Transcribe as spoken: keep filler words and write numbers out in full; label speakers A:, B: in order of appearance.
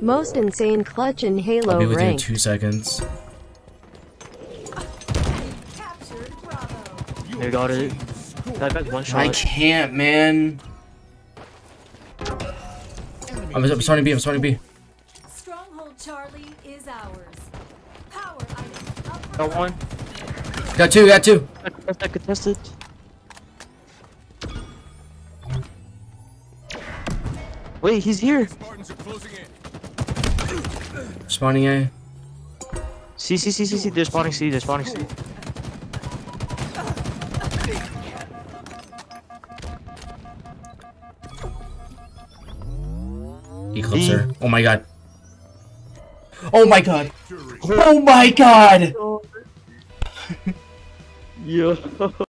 A: Most insane clutch in Halo
B: I'll be with
A: rank.
B: you in two seconds.
C: They got it. That back one shot.
B: I can't, man. I'm, I'm starting B. I'm starting B.
D: Stronghold Charlie is ours. Power item.
C: Got one.
B: Got two. Got two.
C: I contested. Wait, he's here.
B: Spawning A.
C: C, C, C, C, C. They're spawning C. They're spawning C.
B: Eclipser. Oh my god. Oh my god. Oh my god.
C: Yo.